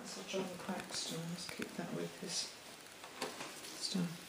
Sir John Claxton. Let's keep that with his stuff.